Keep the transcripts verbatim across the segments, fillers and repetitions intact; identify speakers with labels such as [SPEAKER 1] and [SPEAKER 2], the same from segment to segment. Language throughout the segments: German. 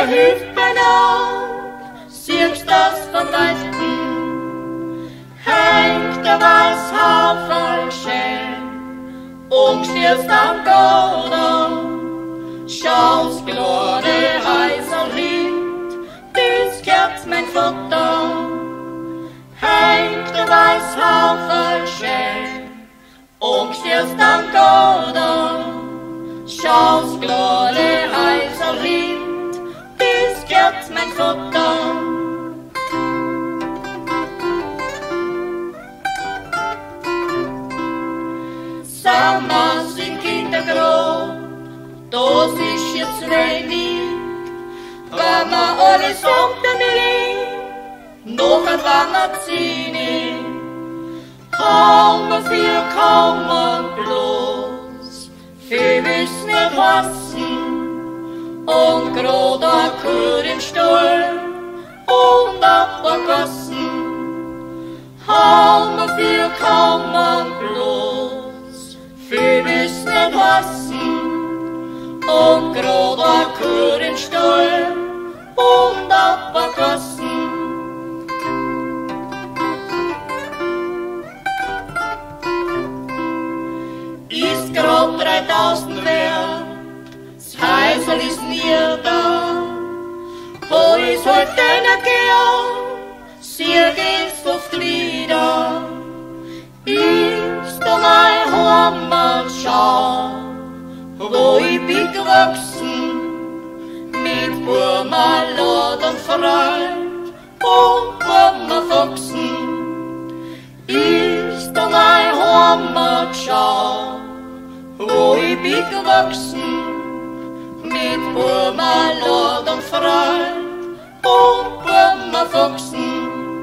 [SPEAKER 1] der Hüften auf, siehst das von Weitem, hängt der Weißhafer schön, und stehst am Gordon, schaust glade heißer Rind, bis kehrt mein Futter, hängt der Weißhafer schön, und stehst am Gordon, schaust glade heißer Rind, bis kehrt mein Futter. Sammers im Kindergrab, das ist jetzt wenig, wenn man alles unten liegt, noch ein Wannerzini, haben wir viel kommen bloß, viel wissen nicht wassen, und grad ein Kur im Stall, und abgegossen, haben wir viel kommen bloß, viel wissen nicht wassen, und grad ein Kur im Stall, und abgegossen. Ist grad dreitausend wert, das Heisel ist nie da, wo ist heut einer gern, sieg ich's oft wieder. Ist da mein Heimat schau, wo ich bin gewachsen, mit Burmalad und Freund und Burmafuchsen. Ist da mein Heimat schau, wo ich bin gewachsen, mit Burmalad und Freund und Burmafuchsen.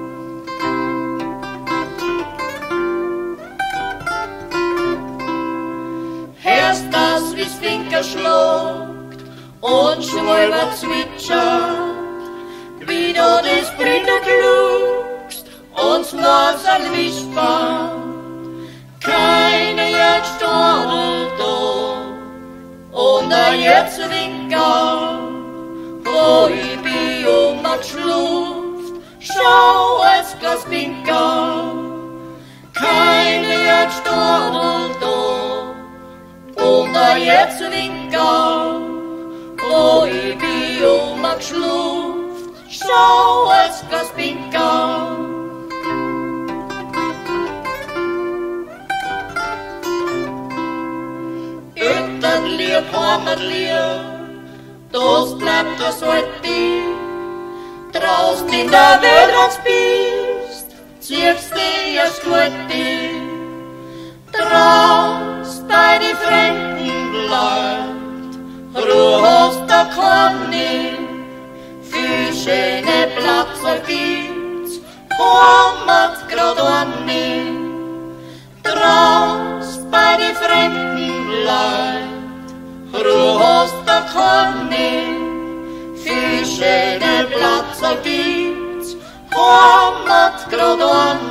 [SPEAKER 1] Hörst das, wie's Finker schluckt und Schwalber zwitschert, wie du das Brüder gluckst und Nasal wispert. Keine jetzt Stadel da und a jetzt Winker, wo ich bin um a Schluft, schau es Glas Pinker. Keine jetzt Stadel da und a jetzt Winker, wo ich bin um a Schluft, schau es Glas Pinker. Ötter'n lieb, Heimatlieb, das bleibt das alte. Traust in der Welt, wenn's bist, ziehst dich erst gute. Traust bei die fremden Leut, Ruhe hast da keine, viel schöne Plätze gibt's, Heimat grad eine. Traust bei die fremden Leut, Ruhe hast da keine, viel schöne Plätze gibt's, Heimat grad eine.